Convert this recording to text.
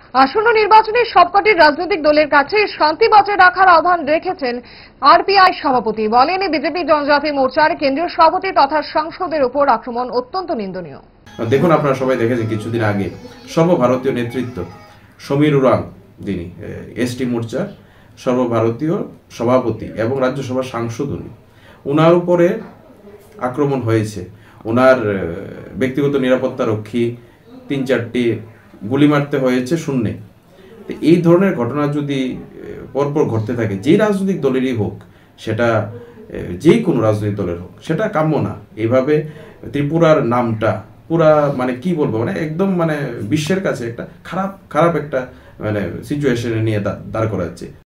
আসন্ন নির্বাচনে সবকটি রাজনৈতিক দলের কাছে শান্তি বজায় রাখার আহ্বান রেখেছেন আরপিআই সভাপতি। বলেন, বিজেপি জনজাতি মোর্চার কেন্দ্রীয় সভাপতি তথা সাংসদের উপর আক্রমণ অত্যন্ত নিন্দনীয়। দেখুন, আপনারা সবাই দেখেছেন কিছুদিন আগে সর্বভারতীয় নেতৃত্ব সমীর উরাং, যিনি এসটি মোর্চার সর্বভারতীয় সভাপতি এবং রাজ্যসভার সাংসদ, উনার উপরে আক্রমণ হয়েছে। ওনার ব্যক্তিগত নিরাপত্তা রক্ষী ৩-৪টি গুলি মারতে হয়েছে শূন্যে। এই ধরনের ঘটনা যদি পরপর ঘটতে থাকে, যেই রাজনৈতিক দলেরই হোক, সেটা যেই কোনো রাজনৈতিক দলের হোক, সেটা কাম্য না। এইভাবে ত্রিপুরার নামটা পুরা কি বলবো, একদম বিশ্বের কাছে একটা খারাপ একটা সিচুয়েশনে নিয়ে দাঁড় করাচ্ছে।